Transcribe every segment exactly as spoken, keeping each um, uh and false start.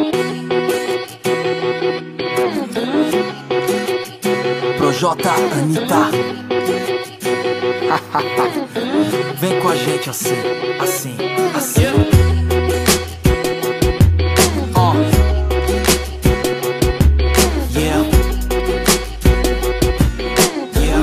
Projota, Anitta. Vem com a gente assim, assim, assim. Oh. Yeah. Yeah.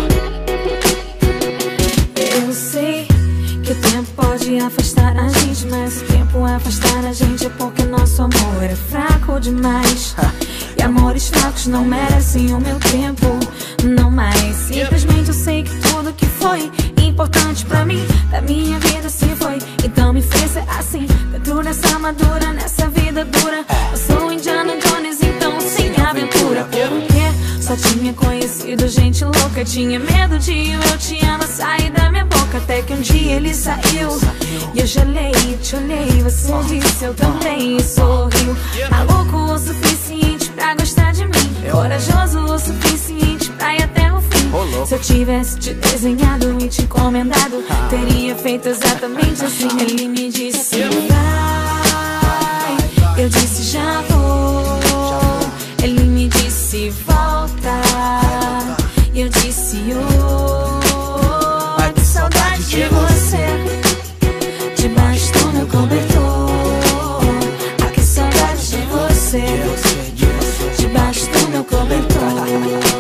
Eu sei que o tempo pode afastar a gente, mas o tempo afastar a gente é porque nosso amor é fraco demais. E amores fracos não merecem o meu tempo, não mais. Simplesmente eu sei que tudo que foi importante pra mim, da minha vida se foi. Então me fez ser assim, dentro dessa armadura, nessa vida dura. Eu sou Indiana Jones, então sem aventura. Porque só tinha conhecido gente louca, tinha medo de o eu te amo sair da minha boca. Até que um dia ele saiu e eu gelei, te olhei, você disse eu também e sorriu. Maluco o suficiente pra gostar de mim, corajoso o suficiente pra ir até o fim. Se eu tivesse te desenhado e te encomendado, teria feito exatamente assim. Ele me disse vai, eu disse já vou. Ele me disse volta, eu disse oh. Ai que saudade de você, debaixo do meu cobertor. Ai que saudade de você, debaixo do meu cobertor.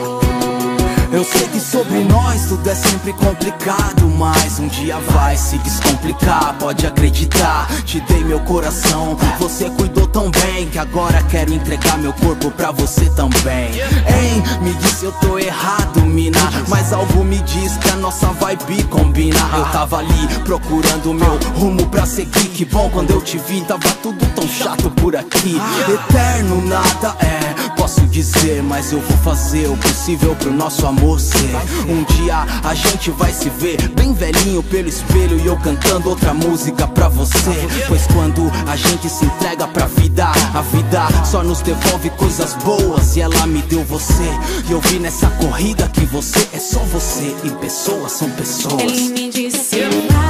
Eu sei que sobre nós tudo é sempre complicado, mas um dia vai se descomplicar, pode acreditar. Te dei meu coração, você cuidou tão bem, que agora quero entregar meu corpo pra você também. Hein, me disse eu tô errado, mina, mas algo me diz que a nossa vibe combina. Eu tava ali procurando meu rumo pra seguir, que bom quando eu te vi, tava tudo tão chato por aqui. Eterno nada é, posso dizer, mas eu vou fazer o possível pro nosso amor ser. Um dia a gente vai se ver bem velhinho pelo espelho e eu cantando outra música pra você. Pois quando a gente se entrega pra vida, a vida só nos devolve coisas boas, e ela me deu você. E eu vi nessa corrida que você é só você, e pessoas são pessoas. Ele me disse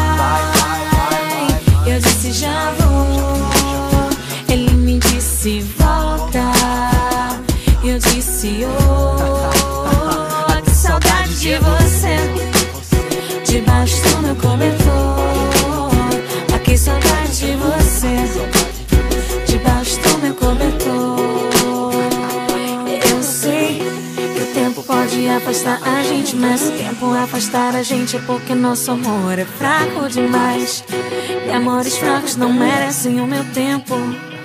vai, eu disse já vou. Ele me disse volta, eu disse oh. Que saudade de você, debaixo do meu cobertor. Ah, que saudade de você, debaixo do meu cobertor. Eu sei que o tempo pode afastar a gente, mas o tempo afastar a gente é porque nosso amor é fraco demais. E amores fracos não merecem o meu tempo.